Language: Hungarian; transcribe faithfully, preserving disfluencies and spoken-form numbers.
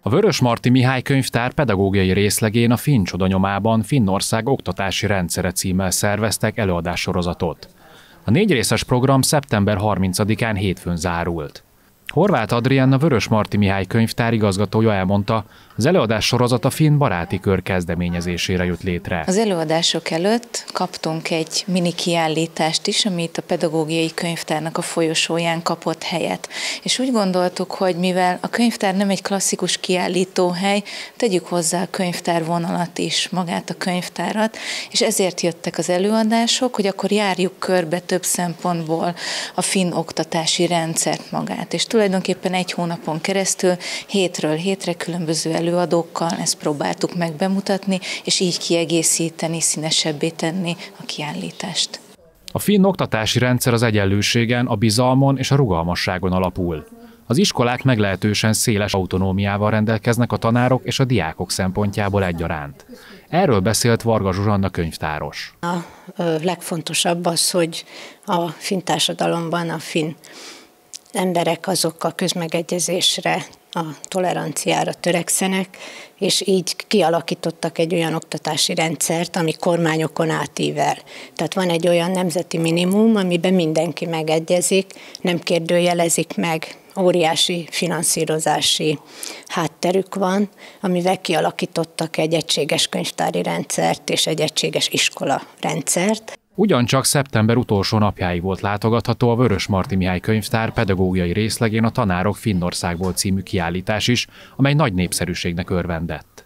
A Vörösmarty Mihály könyvtár pedagógiai részlegén a Finn csoda nyomában Finnország oktatási rendszere címmel szerveztek előadássorozatot. A négyrészes program szeptember harmincadikán hétfőn zárult. Horváth Adrienna Vörösmarty Mihály könyvtár igazgatója elmondta, az előadás sorozat a Finn baráti kör kezdeményezésére jött létre. Az előadások előtt kaptunk egy mini kiállítást is, amit a pedagógiai könyvtárnak a folyosóján kapott helyet. És úgy gondoltuk, hogy mivel a könyvtár nem egy klasszikus kiállítóhely, tegyük hozzá a könyvtár vonalat is, magát a könyvtárat, és ezért jöttek az előadások, hogy akkor járjuk körbe több szempontból a finn oktatási rendszert magát. És tulajdonképpen egy hónapon keresztül, hétről hétre különböző előadókkal ezt próbáltuk meg bemutatni, és így kiegészíteni, színesebbé tenni a kiállítást. A finn oktatási rendszer az egyenlőségen, a bizalmon és a rugalmasságon alapul. Az iskolák meglehetősen széles autonómiával rendelkeznek a tanárok és a diákok szempontjából egyaránt. Erről beszélt Varga Zsuzsanna könyvtáros. A legfontosabb az, hogy a finn társadalomban a finn emberek azok a közmegegyezésre, a toleranciára törekszenek, és így kialakítottak egy olyan oktatási rendszert, ami kormányokon átível. Tehát van egy olyan nemzeti minimum, amiben mindenki megegyezik, nem kérdőjelezik meg, óriási finanszírozási hátterük van, amivel kialakítottak egy egységes könyvtári rendszert és egy egységes iskola rendszert. Ugyancsak szeptember utolsó napjáig volt látogatható a Vörösmarty Mihály könyvtár pedagógiai részlegén a Tanárok Finnországból című kiállítás is, amely nagy népszerűségnek örvendett.